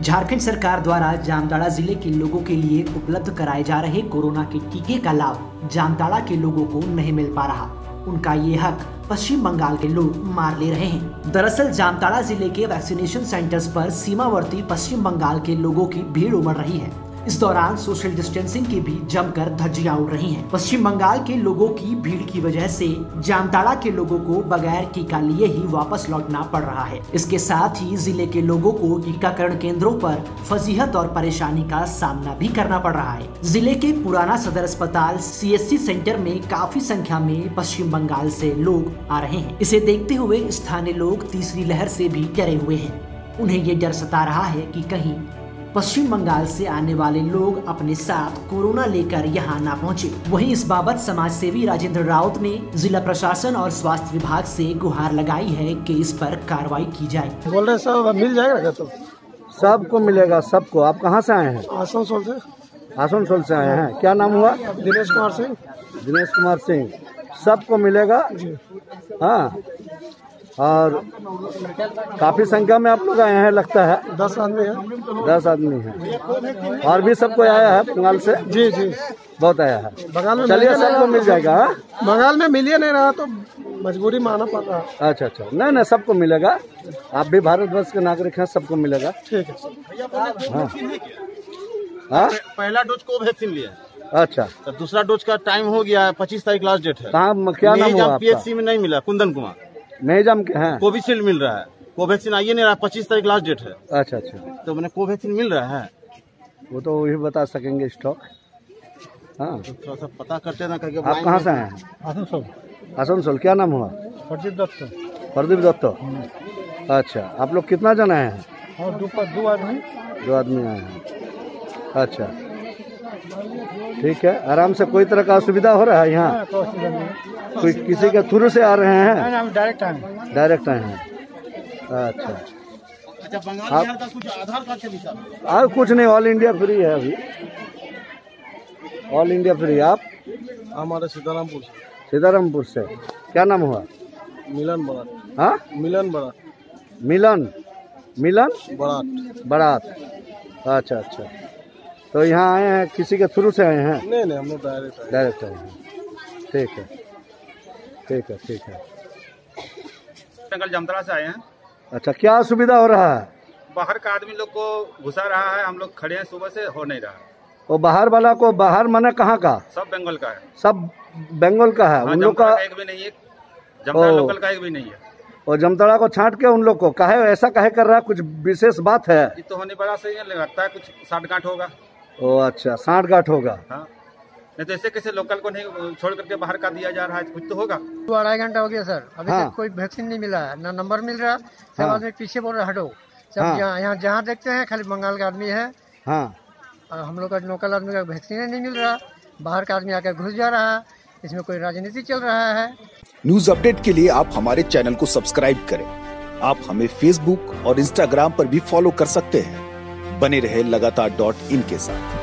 झारखंड सरकार द्वारा जामताड़ा जिले के लोगों के लिए उपलब्ध कराए जा रहे कोरोना के टीके का लाभ जामताड़ा के लोगों को नहीं मिल पा रहा। उनका ये हक पश्चिम बंगाल के लोग मार ले रहे हैं। दरअसल जामताड़ा जिले के वैक्सीनेशन सेंटर्स पर सीमावर्ती पश्चिम बंगाल के लोगों की भीड़ उमड़ रही है। इस दौरान सोशल डिस्टेंसिंग की भी जमकर धज्जियां उड़ रही हैं। पश्चिम बंगाल के लोगों की भीड़ की वजह से जामताड़ा के लोगों को बगैर टीका लिए ही वापस लौटना पड़ रहा है। इसके साथ ही जिले के लोगों को टीकाकरण केंद्रों पर फजीहत और परेशानी का सामना भी करना पड़ रहा है। जिले के पुराना सदर अस्पताल CSC सेंटर में काफी संख्या में पश्चिम बंगाल से लोग आ रहे हैं। इसे देखते हुए स्थानीय लोग तीसरी लहर से भी डरे हुए हैं। उन्हें ये डर सता रहा है कि कहीं पश्चिम बंगाल से आने वाले लोग अपने साथ कोरोना लेकर यहाँ ना पहुँचे। वहीं इस बाबत समाज सेवी राजेंद्र राउत ने जिला प्रशासन और स्वास्थ्य विभाग से गुहार लगाई है कि इस पर कार्रवाई की जाए। बोल रहे सब मिल जाएगा तो सबको मिलेगा, सबको। आप कहाँ से आए हैं? आसनसोल से। आसनसोल से आए हैं। क्या नाम हुआ? दिनेश कुमार सिंह। दिनेश कुमार सिंह। सबको मिलेगा। हाँ, और काफी संख्या में आप लोग आए हैं लगता है। 10 आदमी है। 10 आदमी है। और भी सबको आया है बंगाल से? जी जी, बहुत आया है। बंगाल में चलिए सबको मिल जाएगा। बंगाल में मिलिए नहीं रहा तो मजबूरी मानना पड़ रहा है। अच्छा अच्छा, नहीं सबको मिलेगा। आप भी भारतवर्ष के नागरिक हैं, सबको मिलेगा। ठीक है। हाँ हाँ, पहला डोज कोवैक्सीन लिया। अच्छा, तो दूसरा डोज का टाइम हो गया है, 25 तारीख लास्ट डेट है। कहाँ, क्या नाम हुआ आपका? PHC में नहीं मिला, कुंदन कुमार। मेजम के हैं। कोविशील्ड मिल रहा है, कोवैक्सीन आइए नहीं रहा, 25 तारीख लास्ट डेट है। अच्छा अच्छा, तो मैंने कोवैक्सीन मिल रहा है, वो तो वही बता सकेंगे स्टॉक। हाँ, तो थोड़ा सा पता करते ना करके। आप कहाँ से आए हैं? आसनसोल। आसनसोल। क्या नाम हुआ? प्रदीप दत्त। प्रदीप दत्त। अच्छा, आप लोग कितना जन आए हैं? और 2 आदमी। 2 आदमी आए हैं। अच्छा, ठीक है। आराम से, कोई तरह का असुविधा हो रहा है यहाँ? कोई किसी के थ्रू से आ रहे हैं? डायरेक्ट आए। डायरेक्ट आए हैं। अच्छा, अच्छा, बंगाल बिहार का कुछ आधार कार्ड के हिसाब? और कुछ नहीं, ऑल इंडिया फ्री है अभी। All India free. आप? हमारे सीतारामपुर से। सीतारामपुर से। क्या नाम हुआ? मिलन बरात। हाँ, मिलन बरात। मिलन बरात। बारात। अच्छा अच्छा, तो यहाँ आए हैं, किसी के थ्रू से आए हैं? नहीं हम लोग डायरेक्ट आए हैं। ठीक है ठीक है ठीक है। जंगल जामताड़ा से आए हैं। अच्छा, क्या असुविधा हो रहा है? बाहर का आदमी लोग को घुसा रहा है, हम लोग खड़े हैं सुबह से, हो नहीं रहा। वो बाहर वाला को, बाहर माने कहाँ का? सब बंगाल का है। सब बंगाल का है। हाँ, उन लोग का एक भी नहीं है, जामताड़ा लोकल का एक भी नहीं है। और जामताड़ा को छांट के उन लोग को काहे ऐसा काहे कर रहा है? कुछ विशेष बात है? ये तो होने बड़ा सही है, लगता है कुछ साठ-गांठ होगा। ओ अच्छा, 60-गांठ होगा। हाँ, नहीं तो ऐसे कैसे लोकल को नहीं छोड़ करके बाहर का दिया जा रहा है? कुछ तो होगा। 2-2.5 घंटा हो गया सर, अभी हाँ। तक कोई वैक्सीन नहीं मिला है, ना नंबर मिल रहा। सब हाँ। आदमी पीछे बोल रहे हटो। सब हाँ। यहाँ जहाँ देखते हैं खाली बंगाल का आदमी है। हाँ, और हम लोग का लोकल आदमी का वैक्सीन नहीं मिल रहा। बाहर का आदमी आकर घुस जा रहा है। इसमें कोई राजनीति चल रहा है। न्यूज अपडेट के लिए आप हमारे चैनल को सब्सक्राइब करें। आप हमें फेसबुक और इंस्टाग्राम पर भी फॉलो कर सकते हैं। बने रहे लगातार .in के साथ।